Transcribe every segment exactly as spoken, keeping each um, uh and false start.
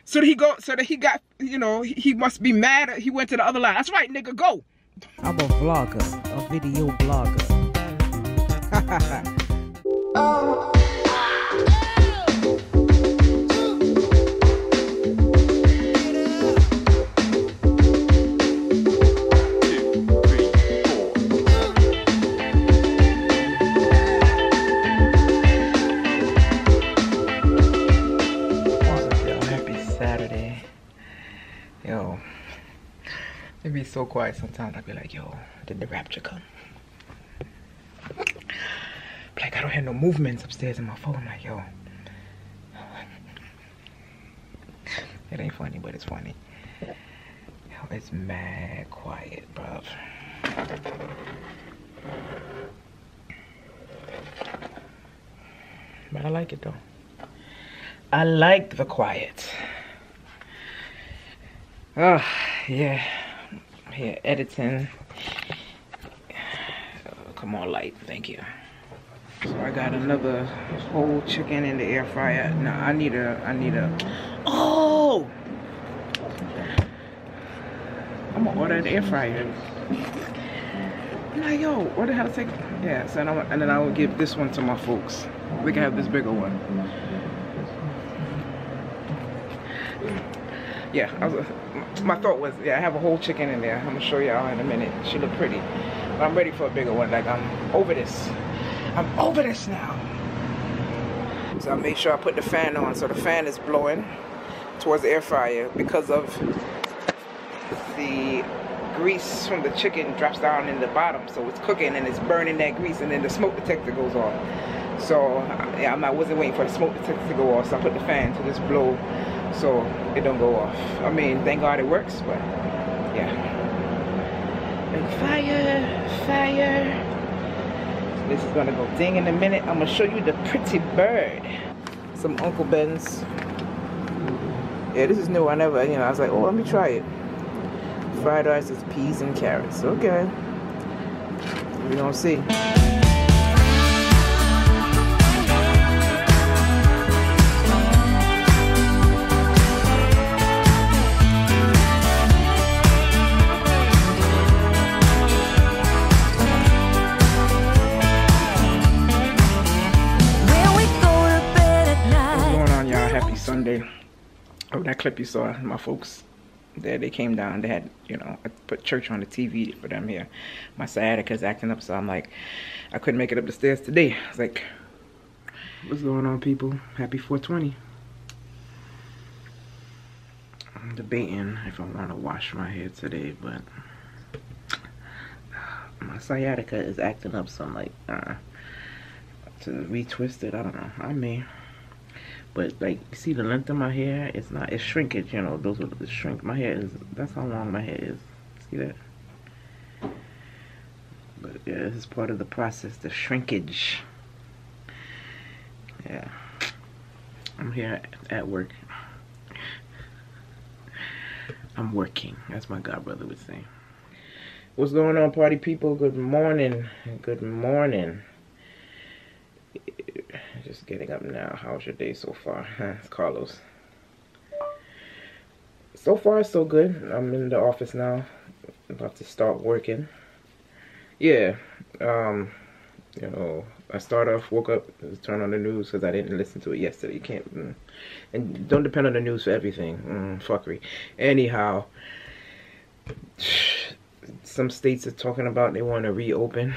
So that he go, so that he got, you know, he, he must be mad. He went to the other line. That's right, nigga, go. I'm a vlogger, a video blogger. Oh. Yo, it be so quiet sometimes. I be like, yo, did the rapture come? Like, I don't have no movements upstairs in my phone. I'm like, yo, it ain't funny, but it's funny. Yo, it's mad quiet, bruv. But I like it though. I like the quiet. Oh, yeah. I'm here editing. Oh, come on, light. Thank you. So I got another whole chicken in the air fryer. No, I need a, I need a, oh! I'm gonna order an air fryer. I'm like, yo, what the hell take? Yeah, so I'm, and then I will give this one to my folks. We can have this bigger one. Yeah, I was, my thought was, yeah, I have a whole chicken in there. I'm gonna show y'all in a minute. She look pretty, but I'm ready for a bigger one. Like, I'm over this. I'm over this now. So I made sure I put the fan on, so the fan is blowing towards the air fryer because of the grease from the chicken drops down in the bottom, so it's cooking and it's burning that grease, and then the smoke detector goes off. So yeah, I wasn't waiting for the smoke detector to go off, so I put the fan to just blow so it don't go off. I mean, thank God it works, but yeah. And fire, fire. This is gonna go ding in a minute. I'm gonna show you the pretty bird. Some Uncle Ben's. Yeah, this is new. I never, you know, I was like, oh, let me try it. Fried rice with peas and carrots. Okay. We're gonna see. Sunday. Oh, that clip you saw, my folks there, they came down. They had, you know, I put church on the T V for them here. My sciatica's acting up, so I'm like, I couldn't make it up the stairs today. I was like, what's going on, people? Happy four twenty. I'm debating if I want to wash my hair today, but my sciatica is acting up, so I'm like, uh, to retwist it, I don't know. I may. But like, you see the length of my hair? It's not, it's shrinkage, you know, those are the shrink. My hair is, that's how long my hair is. See that? But yeah, this is part of the process, the shrinkage. Yeah. I'm here at work. I'm working, as my godbrother would say. What's going on, party people? Good morning. Good morning. Just getting up now. How's your day so far? It's Carlos. So far, so good. I'm in the office now. I'm about to start working. Yeah. Um, you know, I started off, woke up, turned on the news because I didn't listen to it yesterday. You can't, mm, and don't depend on the news for everything. Mm, fuckery. Anyhow, some states are talking about they want to reopen.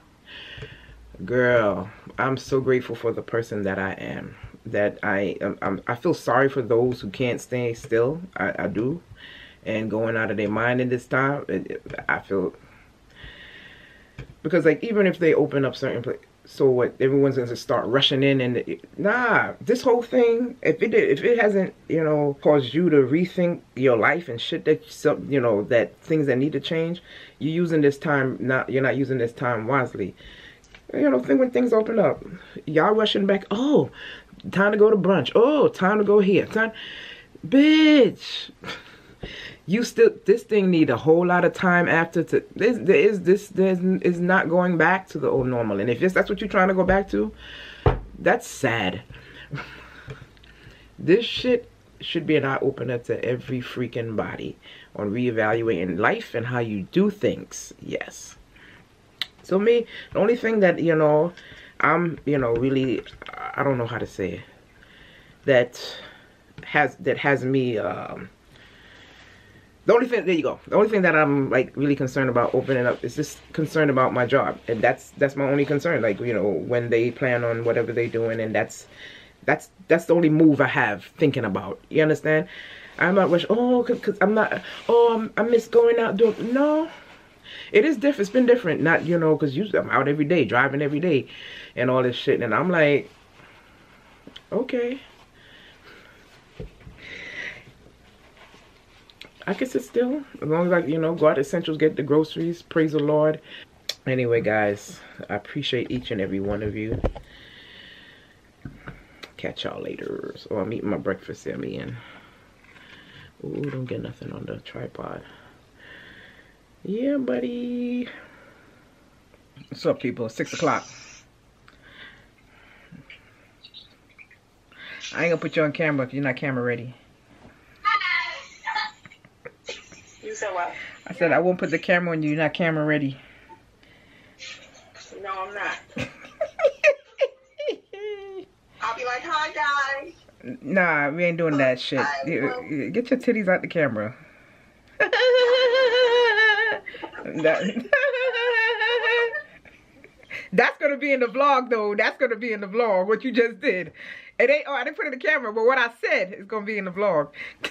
Girl, I'm so grateful for the person that I am. That I um, I'm, I feel sorry for those who can't stay still. I, I do. And going out of their mind in this time, it, it, I feel... Because, like, even if they open up certain places, so what, everyone's going to start rushing in and... It, nah, this whole thing, if it, if it hasn't, you know, caused you to rethink your life and shit that, you know, that things that need to change, you're using this time, not, you're not using this time wisely. You know, think when things open up, y'all rushing back. Oh, time to go to brunch. Oh, time to go here. Time, bitch. You still, this thing need a whole lot of time after to. This, there is this. There is not going back to the old normal. And if that's what you're trying to go back to, that's sad. This shit should be an eye-opener to every freaking body on reevaluating life and how you do things. Yes. So me, the only thing that, you know, I'm, you know, really, I don't know how to say it, that has, that has me, um, the only thing, there you go. The only thing that I'm like really concerned about opening up is just concerned about my job. And that's, that's my only concern. Like, you know, when they plan on whatever they're doing, and that's, that's, that's the only move I have thinking about. You understand? I'm not rush, oh, cause, cause I'm not, oh, I'm, I miss going out doing, no. It is different. It's been different. Not, you know, because usually I'm out every day, driving every day and all this shit. And I'm like, okay. I can sit still as long as I, you know, go out to Essentials, get the groceries. Praise the Lord. Anyway, guys, I appreciate each and every one of you. Catch y'all later. So I'm eating my breakfast. I'm eating. Ooh, don't get nothing on the tripod. Yeah, buddy. What's up, people? It's six o'clock. I ain't gonna put you on camera if you're not camera ready. You said what? I said I won't put the camera on you. You're not camera ready. No, I'm not. I'll be like, hi, guys. Nah, we ain't doing that shit. Get your titties out the camera. that, that's gonna be in the vlog, though. That's gonna be in the vlog. What you just did. It ain't. Oh, I didn't put it in the camera, but what I said is gonna be in the vlog.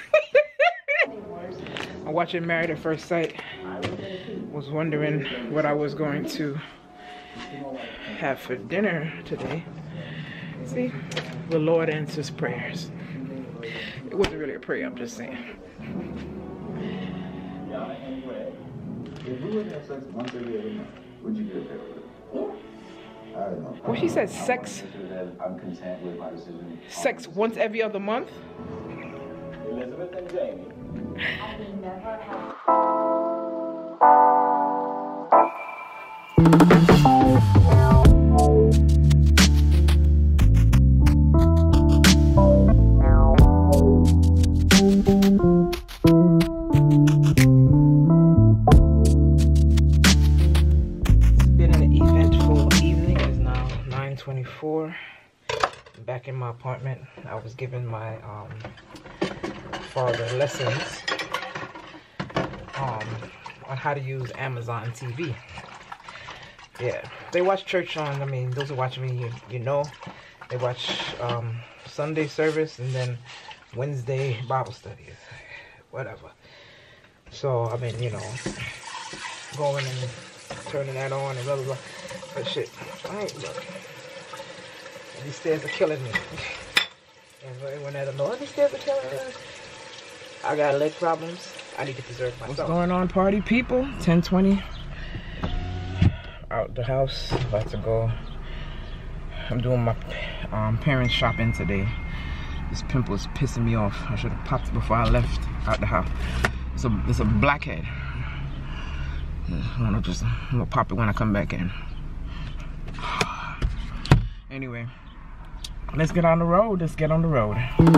I'm watching Married at First Sight. Was wondering what I was going to have for dinner today. See, the Lord answers prayers. It wasn't really a prayer, I'm just saying. Well, she said sex. Sex once every other month. Elizabeth and Jamie. twenty-four. Back in my apartment. I was given my um, father lessons um, on how to use Amazon T V. Yeah, they watch church on, I mean, those who watch me, you, you know, they watch um, Sunday service and then Wednesday Bible studies, whatever. So, I mean, you know, going and turning that on and blah, blah, blah. But shit, I ain't, look. These stairs are killing me. And when I don't know, these stairs are killing me. I got leg problems. I need to preserve myself. What's going on, party people? ten twenty. Out the house. About to go. I'm doing my um, parents' shopping today. This pimple is pissing me off. I should have popped it before I left out the house. It's a, it's a blackhead. I'm gonna just I'm gonna pop it when I come back in. Anyway. Let's get on the road. Let's get on the road.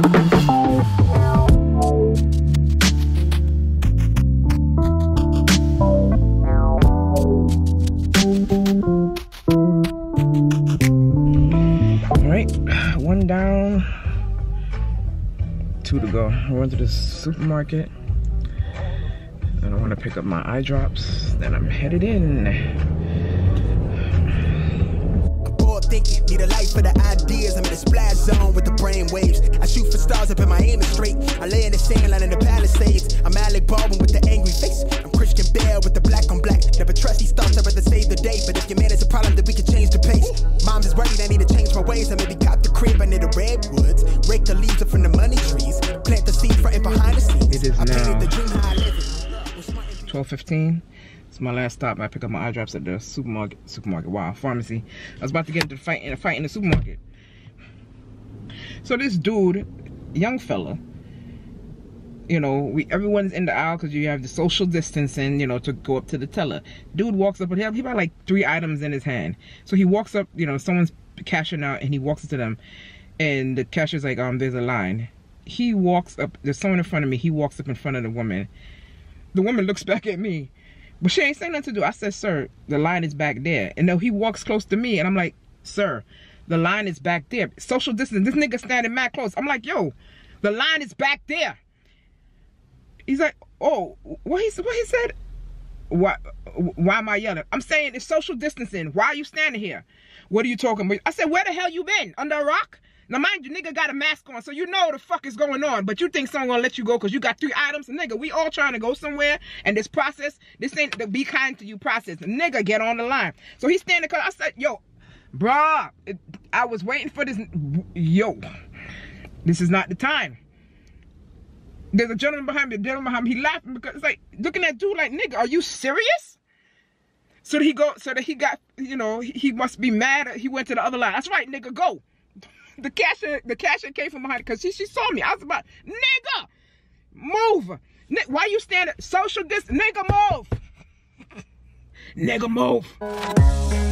All right, one down, two to go. I went to the supermarket and I want to pick up my eye drops. Then I'm headed in. Thinking, need a light for the ideas. I'm in a splash zone with the brain waves. I shoot for stars up in my aim is straight. I lay in the sand line in the Palisades. I'm Alec Baldwin with the angry face. I'm Christian Bale with the black on black. Never trust these thoughts, I'd rather save the day. But if your man is a problem, then we can change the pace. Mom's is worried, I need to change my ways. I maybe got the crib under the redwoods. Rake the leaves up from the money trees. Plant the seed front and behind the scenes. It is I now the dream how I live it. twelve fifteen. It's my last stop. I pick up my eye drops at the supermarket. Supermarket. Wow, pharmacy. I was about to get into the fight in a fight in the supermarket. So this dude, young fella, you know, we everyone's in the aisle because you have the social distancing, you know, to go up to the teller. Dude walks up, but he had like three items in his hand. So he walks up, you know, someone's cashing out, and he walks up to them, and the cashier's like, um, there's a line. he walks up, there's someone in front of me, he walks up in front of the woman. The woman looks back at me, but she ain't saying nothing to do. I said, sir, the line is back there. And then he walks close to me, and I'm like, sir, the line is back there. Social distance, this nigga standing mad close. I'm like, yo, the line is back there. He's like, oh, what he, what he said? Why, why am I yelling? I'm saying it's social distancing. Why are you standing here? What are you talking about? I said, where the hell you been? Under a rock? Now, mind you, nigga got a mask on, so you know what the fuck is going on. But you think someone gonna let you go because you got three items? Nigga, we all trying to go somewhere, and this process, this ain't the be kind to you process. Nigga, get on the line. So he's standing, cause I said, yo, bruh, it, I was waiting for this. Yo, this is not the time. There's a gentleman behind me, a gentleman behind me, he laughing because it's like, looking at dude like, nigga, are you serious? So that he go, so that he got, you know, he, he must be mad. He went to the other line. That's right, nigga, go. The cashier, the cashier came from behind because she, she saw me. I was about, nigga, move. N why you standing? Social distance, nigga, move. Nigga, move.